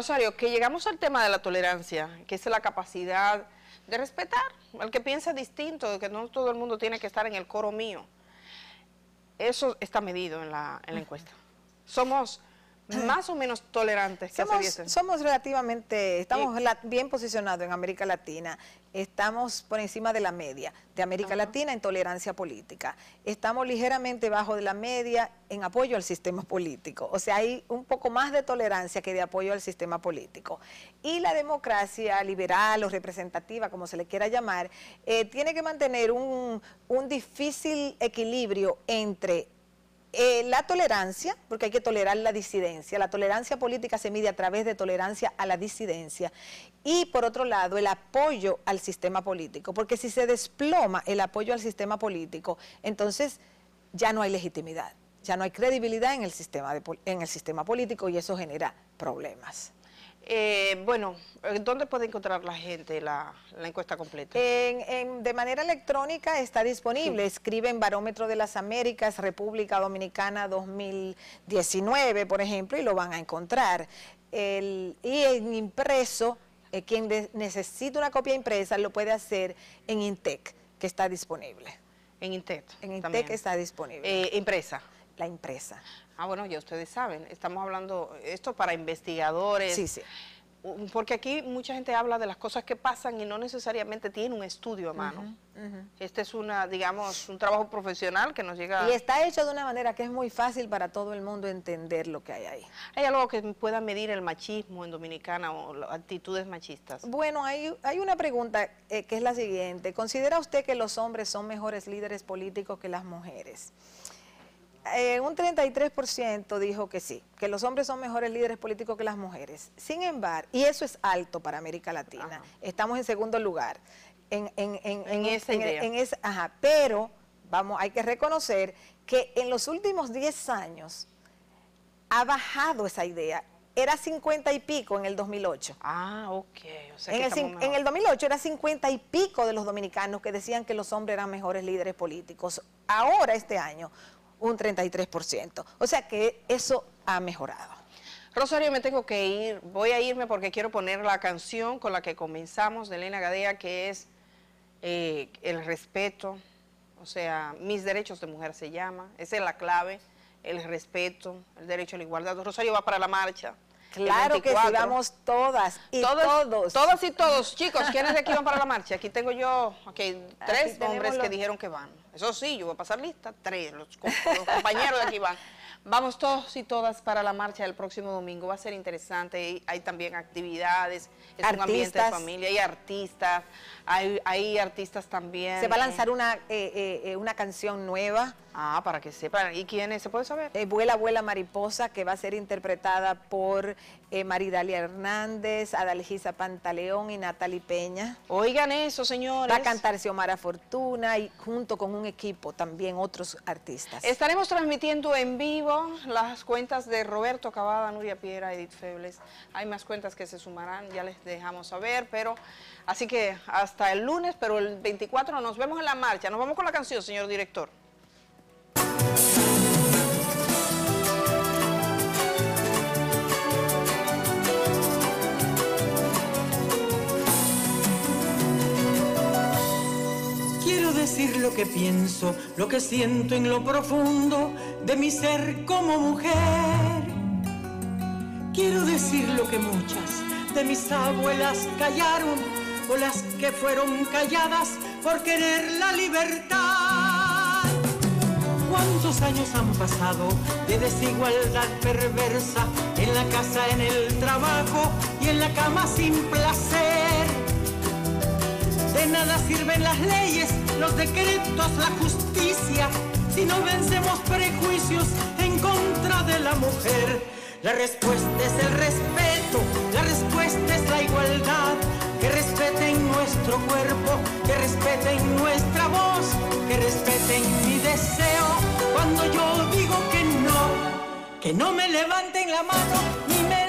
Rosario, que llegamos al tema de la tolerancia, que es la capacidad de respetar al que piensa distinto, de que no todo el mundo tiene que estar en el coro mío. Eso está medido en la encuesta. Somos más o menos tolerantes que hace 10 años. Somos relativamente, estamos bien posicionados en América Latina, estamos por encima de la media de América Latina en tolerancia política, estamos ligeramente bajo de la media en apoyo al sistema político, o sea, hay un poco más de tolerancia que de apoyo al sistema político. Y la democracia liberal o representativa, como se le quiera llamar, tiene que mantener un difícil equilibrio entre la tolerancia, porque hay que tolerar la disidencia. La tolerancia política se mide a través de tolerancia a la disidencia. Y por otro lado, el apoyo al sistema político, porque si se desploma el apoyo al sistema político, entonces ya no hay legitimidad, ya no hay credibilidad en el sistema político y eso genera problemas. Bueno, ¿dónde puede encontrar la gente la encuesta completa? De manera electrónica está disponible. Sí. Escribe en Barómetro de las Américas, República Dominicana 2019, por ejemplo, y lo van a encontrar. Y en impreso, quien necesita una copia impresa lo puede hacer en Intec, que está disponible. En Intec. En Intec está disponible. Impresa. La impresa. Ah, bueno, ya ustedes saben, estamos hablando esto para investigadores. Sí, sí. Porque aquí mucha gente habla de las cosas que pasan y no necesariamente tiene un estudio a mano. Este es digamos, un trabajo profesional que nos llega... Y está hecho de una manera que es muy fácil para todo el mundo entender lo que hay ahí. ¿Hay algo que pueda medir el machismo en Dominicana o actitudes machistas? Bueno, hay una pregunta que es la siguiente. ¿Considera usted que los hombres son mejores líderes políticos que las mujeres? Un 33% dijo que sí, que los hombres son mejores líderes políticos que las mujeres. Sin embargo, y eso es alto para América Latina, estamos en segundo lugar en esa idea. Pero hay que reconocer que en los últimos 10 años ha bajado esa idea. Era 50 y pico en el 2008. Ah, ok. O sea en el 2008 era 50 y pico de los dominicanos que decían que los hombres eran mejores líderes políticos. Ahora, este año, un 33%. O sea que eso ha mejorado. Rosario, me tengo que ir. Voy a irme porque quiero poner la canción con la que comenzamos de Elena Gadea, que es el respeto. O sea, mis derechos de mujer se llama. Esa es la clave, el respeto, el derecho a la igualdad. Rosario va para la marcha. Claro que sí, vamos todas y todos. Todas y todos. Chicos, ¿quiénes de aquí van para la marcha? Aquí tengo yo, tres hombres que dijeron que van. Eso sí, yo voy a pasar lista, 3, los compañeros de aquí van. Vamos todos y todas para la marcha del próximo domingo, va a ser interesante, hay también actividades, es un ambiente de familia, hay artistas, hay artistas también. Se va a lanzar una canción nueva. Ah, para que sepan. ¿Y quién es? ¿Se puede saber? Vuela, vuela mariposa, que va a ser interpretada por Maridalia Hernández, Adalgisa Pantaleón y Natalie Peña. Oigan eso, señores. Va a cantar Xiomara Fortuna y junto con un equipo también otros artistas. Estaremos transmitiendo en vivo las cuentas de Roberto Cavada, Nuria Piera, Edith Febles. Hay más cuentas que se sumarán, ya les dejamos saber, pero así que hasta el lunes, pero el 24 nos vemos en la marcha. Nos vamos con la canción, señor director. Quiero decir lo que pienso, lo que siento en lo profundo de mi ser como mujer. Quiero decir lo que muchas de mis abuelas callaron, o las que fueron calladas por querer la libertad. ¿Cuántos años han pasado de desigualdad perversa en la casa, en el trabajo y en la cama sin placer? De nada sirven las leyes, los decretos, la justicia, si no vencemos prejuicios en contra de la mujer. La respuesta es el respeto, la respuesta es la igualdad. Que respeten nuestro cuerpo, que respeten nuestra voz, que respeten mi deseo cuando yo digo que no me levanten la mano ni me